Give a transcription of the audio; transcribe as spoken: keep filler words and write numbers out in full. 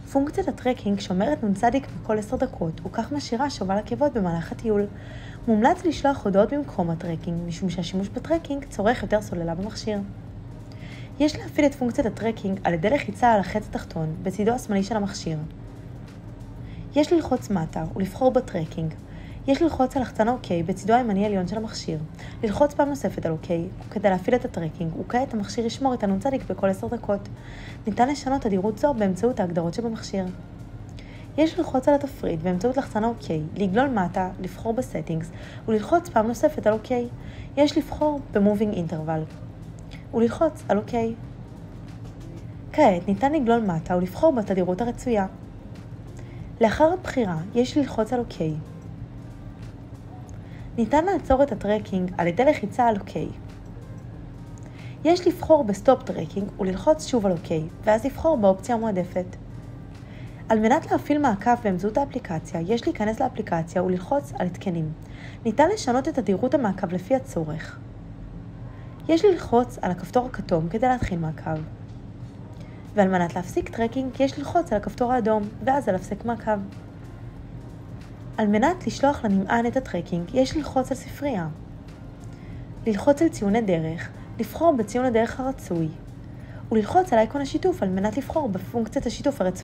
פונקציית הטרקינג שומרת נ"צ בכל עשר דקות, וכך משאירה שובל עקבות במהלך הטיול. מומלץ לשלוח הודעות במקום הטרקינג, משום שהשימוש בטרקינג צורך יותר סוללה במכשיר. יש להפעיל את פונקציית הטרקינג על ידי לחיצה על החץ התחתון, בצידו השמאלי של המכשיר. יש ללחוץ מטה ולבחור בטרקינג. יש ללחוץ על לחצן OK בצידו הימני העליון של המכשיר. ללחוץ פעם נוספת על OK כדי להפעיל את הטרקינג, וכעת המכשיר ישמור את הנ"צ בכל עשר דקות. ניתן לשנות תדירות זו באמצעות ההגדרות שבמכשיר. יש ללחוץ על התפריט באמצעות לחצן OK, לגלול מטה, לבחור בסטינגס, וללחוץ פעם נוספת על OK. יש לבחור ב-Moving Interval, וללחוץ על OK. כעת ניתן לגלול מטה ולבחור בתדירות הרצויה. לאחר הבחירה יש ללחוץ על OK. ניתן לעצור את הטרקינג על ידי לחיצה על OK. יש לבחור בסטופ טרקינג וללחוץ שוב על OK, ואז לבחור באופציה המועדפת. על מנת להפעיל מעקב באמצעות האפליקציה, יש להיכנס לאפליקציה וללחוץ על התקנים. ניתן לשנות את תדירות המעקב לפי הצורך. יש ללחוץ על הכפתור הכתום כדי להתחיל מעקב. ועל מנת להפסיק טרקינג, יש ללחוץ על הכפתור האדום, ואז על הפסק מעקב. על מנת לשלוח לנמען את הטרקינג, יש ללחוץ על ספרייה. ללחוץ על ציוני דרך, לבחור בציון הדרך הרצוי, וללחוץ על אייקון השיתוף על מנת לבחור בפונקציית השיתוף הרצוי.